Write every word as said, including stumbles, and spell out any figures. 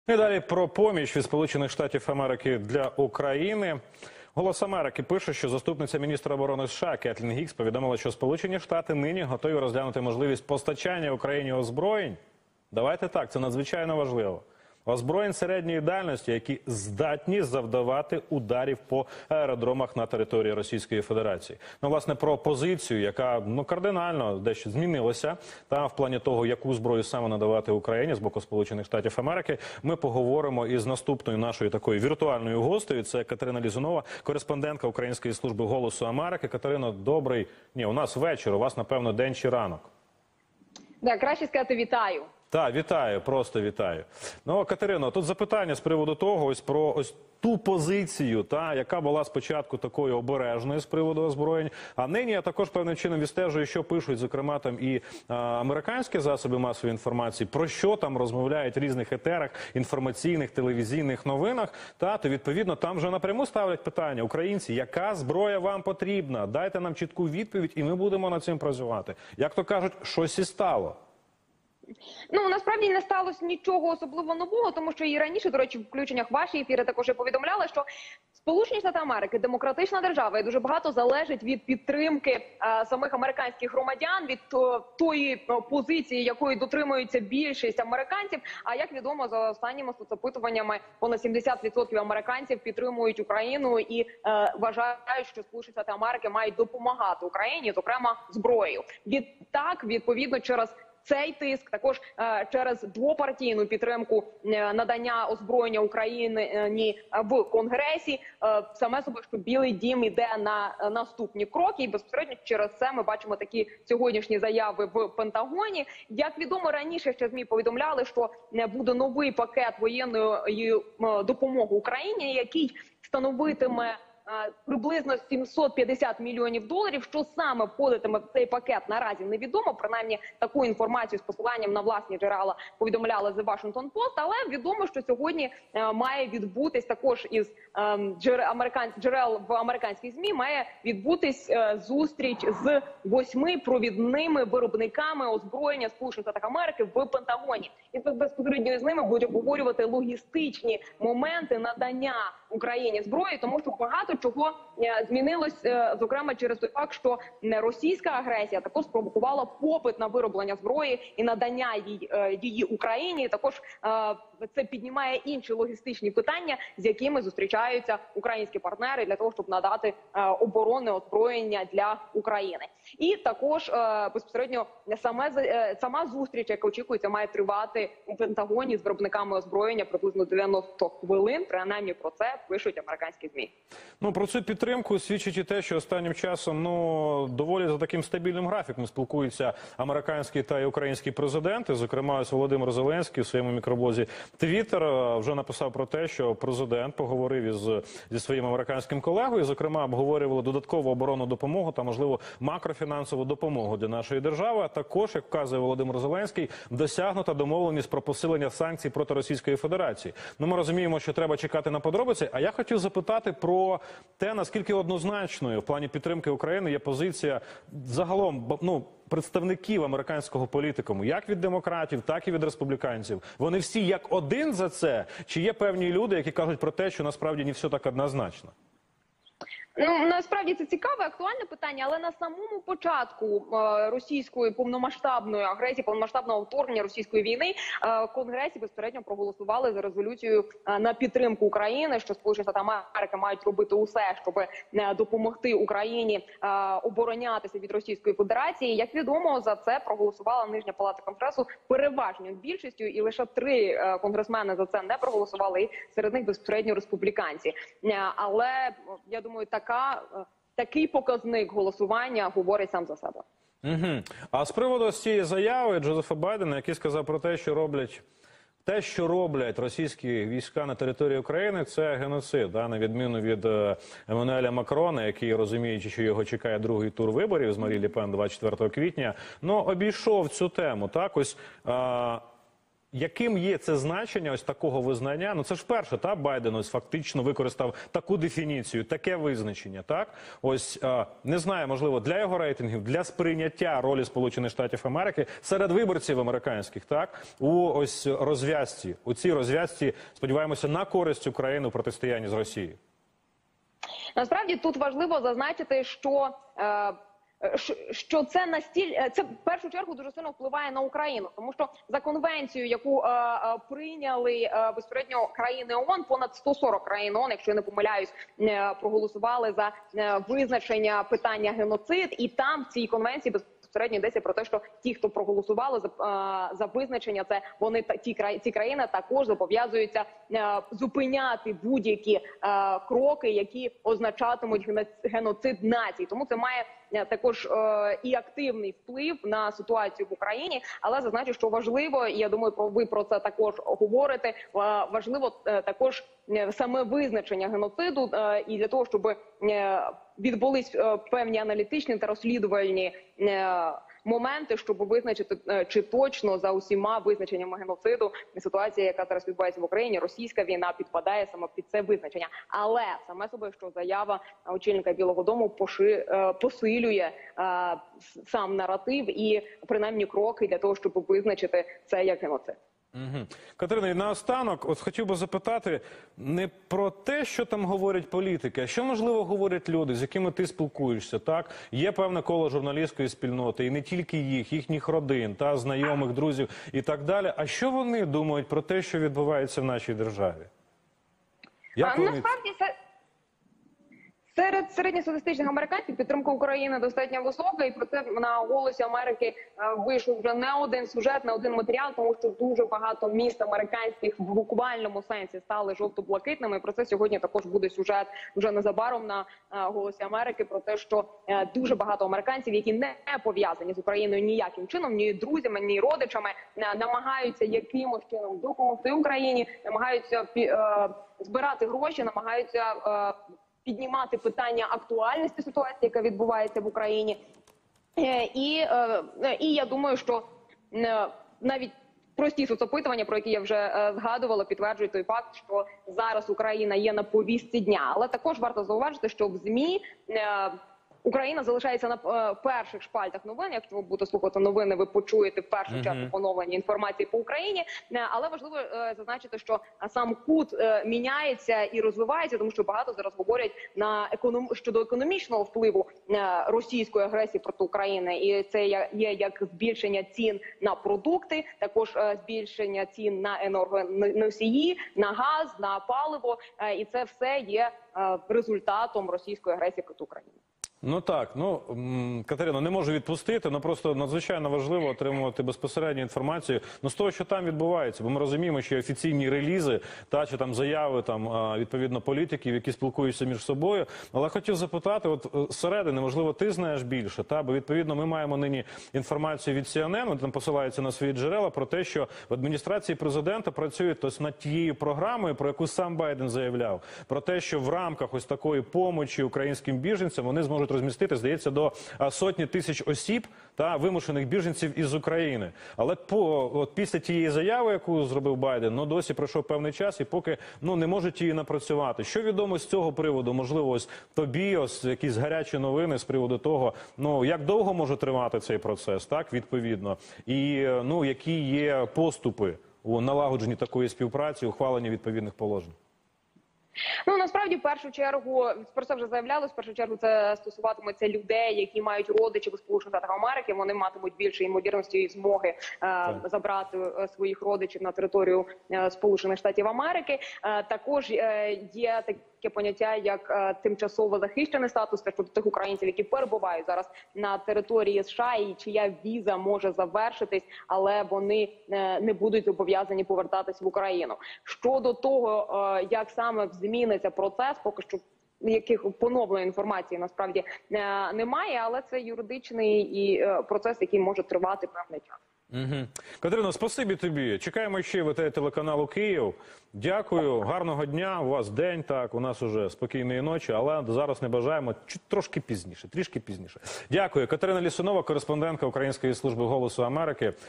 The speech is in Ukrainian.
І далі про поміч від Сполучених Штатів Америки для України. «Голос Америки» пише, що заступниця міністра оборони США Кетлін Гікс повідомила, що Сполучені Штати нині готові розглянути можливість постачання Україні озброєнь. Давайте так, це надзвичайно важливо. Озброєнь середньої дальності, які здатні завдавати ударів по аеродромах на території Російської Федерації. Ну, власне, про позицію, яка ну, кардинально дещо змінилася, та в плані того, яку зброю саме надавати Україні з боку Сполучених Штатів Америки, ми поговоримо із наступною нашою такою віртуальною гостею. Це Катерина Лізунова, кореспондентка Української служби «Голосу Америки». Катерино, добрий, ні, у нас вечір, у вас, напевно, день чи ранок. Да, краще сказати вітаю. Так, вітаю, просто вітаю. Ну, Катерино, тут запитання з приводу того, ось про ось ту позицію, та, яка була спочатку такою обережною з приводу озброєнь, а нині я також певним чином відстежую, що пишуть, зокрема, там і а, американські засоби масової інформації, про що там розмовляють в різних етерах, інформаційних, телевізійних новинах, та, то, відповідно, там вже напряму ставлять питання: українці, яка зброя вам потрібна? Дайте нам чітку відповідь, і ми будемо над цим працювати. Як то кажуть, щось і стало. Ну, насправді не сталося нічого особливо нового, тому що і раніше, до речі, в включеннях ваші ефіри також і повідомляли, що Сполучені Штати Америки – демократична держава, і дуже багато залежить від підтримки а, самих американських громадян, від то, тої о, позиції, якої дотримується більшість американців. А як відомо, за останніми соцопитуваннями понад сімдесят відсотків американців підтримують Україну і е, вважають, що Сполучені Штати Америки мають допомагати Україні, зокрема зброєю. Відтак, відповідно, через цей тиск, також е, через двопартійну підтримку е, надання озброєння Україні е, в Конгресі, е, саме собою, що Білий дім іде на е, наступні кроки, і безпосередньо через це ми бачимо такі сьогоднішні заяви в Пентагоні. Як відомо, раніше ще ЗМІ повідомляли, що не буде новий пакет воєнної е, допомоги Україні, який становитиме приблизно сімсот п'ятдесят мільйонів доларів. Що саме входитиме в цей пакет, наразі невідомо. Принаймні, таку інформацію з посиланням на власні джерела повідомляли The Washington Post. Але відомо, що сьогодні е, має відбутись також із е, джерел, американ... джерел в американській ЗМІ, має відбутись е, зустріч з восьми провідними виробниками озброєння Сполучених Штатів Америки в Пентагоні. І безпосередньо з ними будуть обговорювати логістичні моменти надання Україні зброї, тому що багато чого змінилось, зокрема через той факт, що російська агресія також спровокувала попит на вироблення зброї і надання її, її Україні. Також це піднімає інші логістичні питання, з якими зустрічаються українські партнери для того, щоб надати оборонне озброєння для України. І також безпосередньо саме сама зустріч, яка очікується, має тривати у Пентагоні з виробниками озброєння приблизно дев'яносто хвилин. Принаймні про це пишуть американські ЗМІ. Ну, про цю підтримку свідчить і те, що останнім часом, ну, доволі за таким стабільним графіком спілкуються американські та й українські президенти. Зокрема, ось Володимир Зеленський у своєму мікроблозі Твіттер вже написав про те, що президент поговорив із, зі своїм американським колегою. Зокрема, обговорювали додаткову оборонну допомогу та, можливо, макрофінансову допомогу для нашої держави. А також, як вказує Володимир Зеленський, досягнута домовленість про посилення санкцій проти Російської Федерації. Ну, ми розуміємо, що треба чекати на подробиці. А я хотів запитати про те, наскільки однозначною в плані підтримки України є позиція загалом, ну, представників американського політикуму, як від демократів, так і від республіканців. Вони всі як один за це? Чи є певні люди, які кажуть про те, що насправді не все так однозначно? Ну, насправді це цікаве, актуальне питання, але на самому початку е, російської повномасштабної агресії, повномасштабного вторгнення російської війни, е, в Конгресі безпосередньо проголосували за резолюцію е, на підтримку України, що Сполучені Штати Америки мають робити усе, щоб е, допомогти Україні е, оборонятися від Російської Федерації. Як відомо, за це проголосувала Нижня палата Конгресу переважною більшістю, і лише три е, конгресмени за це не проголосували, і серед них безпосередньо республіканці. Е, але, я думаю, так Така, такий показник голосування говорить сам за себе. Угу. А з приводу цієї заяви Джозефа Байдена, який сказав про те, що роблять те, що роблять російські війська на території України, це геноцид, да? На відміну від е, Еммануеля Макрона, який, розуміючи, що його чекає другий тур виборів з Марі Ле Пен двадцять четвертого квітня, ну, обійшов цю тему. Так, ось, е, Яким є це значення ось такого визнання? Ну це ж вперше, та Байден ось фактично використав таку дефініцію, таке визначення, так? Ось е, не знаю, можливо, для його рейтингів, для сприйняття ролі Сполучених Штатів Америки серед виборців американських, так? У ось розв'язці, у цій розв'язці, сподіваємося, на користь України у протистоянні з Росією. Насправді тут важливо зазначити, що е, що це настіль, це в першу чергу дуже сильно впливає на Україну, тому що за конвенцію, яку е, е, прийняли е, безпосередньо країни ООН, понад сто сорок країн ООН, якщо я не помиляюсь, е, проголосували за е, визначення питання геноцид, і там в цій конвенції без безпосередньо йдеться про те, що ті, хто проголосували за, е, за визначення, це вони та ті краї, ці країни також зобов'язуються е, зупиняти будь-які е, кроки, які означатимуть геноцид націй. Тому це має е, також е, і активний вплив на ситуацію в Україні. Але зазначу, що важливо, і я думаю, про ви про це також говорите. Е, важливо е, також е, саме визначення геноциду, е, і для того, щоб е, відбулись е, певні аналітичні та розслідувальні е, моменти, щоб визначити, е, чи точно за усіма визначеннями геноциду ситуація, яка зараз відбувається в Україні, російська війна підпадає саме під це визначення. Але саме собою, що заява очільника Білого Дому поши, е, посилює е, сам наратив і принаймні кроки для того, щоб визначити це як геноцид. Угу. Катерина, і наостанок, от хотів би запитати не про те, що там говорять політики, а що, можливо, говорять люди, з якими ти спілкуєшся, так? Є певне коло журналістської спільноти, і не тільки їх, їхніх родин, та знайомих, друзів і так далі. А що вони думають про те, що відбувається в нашій державі? Як а, вони... Насправді, це... Серед середньостатистичних американців підтримка України достатньо висока, і про це на «Голосі Америки» вийшов вже не один сюжет, не один матеріал, тому що дуже багато міст американських в буквальному сенсі стали жовто-блакитними. Про це сьогодні також буде сюжет вже незабаром на «Голосі Америки» про те, що дуже багато американців, які не пов'язані з Україною ніяким чином, ні друзями, ні родичами, намагаються якимось чином допомогти Україні, намагаються збирати гроші, намагаються піднімати питання актуальності ситуації, яка відбувається в Україні. І, і я думаю, що навіть прості соцопитування, про які я вже згадувала, підтверджують той факт, що зараз Україна є на повістці дня. Але також варто зауважити, що в ЗМІ Україна залишається на е, перших шпальтах новин. Якщо ви будете слухати новини, ви почуєте в першу Mm-hmm. чергу поновлення інформації по Україні. Е, але важливо е, зазначити, що сам кут е, міняється і розвивається, тому що багато зараз говорять на економ... щодо економічного впливу е, російської агресії проти України. І це є, є як збільшення цін на продукти, також е, збільшення цін на енергоносії, на газ, на паливо. Е, і це все є е, результатом російської агресії проти України. Ну так, ну, Катерино, не можу відпустити, але просто надзвичайно важливо отримувати безпосередню інформацію ну, з того, що там відбувається, бо ми розуміємо, що є офіційні релізи, та, чи там заяви, там, відповідно, політиків, які спілкуються між собою, але хотів запитати, от зсередини, можливо, ти знаєш більше, та, бо, відповідно, ми маємо нині інформацію від Сі Ен Ен, вони там посилаються на свої джерела, про те, що в адміністрації президента працюють ось над тією програмою, про яку сам Байден заявляв, про те, що в рамках ось такої помочі українським біженцям вони зможуть розмістити, здається, до сотні тисяч осіб та вимушених біженців із України. Але по от після тієї заяви, яку зробив Байден, ну досі пройшов певний час і поки ну не можуть її напрацювати. Що відомо з цього приводу? Можливо, ось тобі ось якісь гарячі новини з приводу того, ну як довго може тривати цей процес, так відповідно, і ну які є поступи у налагодженні такої співпраці, ухваленні відповідних положень. Ну, насправді, в першу чергу, про це вже заявлялось, в першу чергу це стосуватиметься людей, які мають родичів у Сполучених Штатах Америки, вони матимуть більше ймовірності і змоги е, забрати е, своїх родичів на територію е, Сполучених Штатів Америки. Е, також е, є таке поняття, як е, тимчасово захищений статус, це щодо тих українців, які перебувають зараз на території США і чия віза може завершитись, але вони е, не будуть зобов'язані повертатись в Україну. Щодо того, е, як саме зміниться процес, поки що яких поновленої інформації насправді е, немає, але це юридичний і е, процес, який може тривати певний час. Угу. Катерино, спасибі тобі. Чекаємо ще в телеканалу Київ. Дякую, гарного дня. У вас день, так, у нас уже спокійної ночі, але зараз не бажаємо чуть трошки пізніше, трішки пізніше. Дякую. Катерина Лісунова, кореспондентка Української служби «Голосу Америки».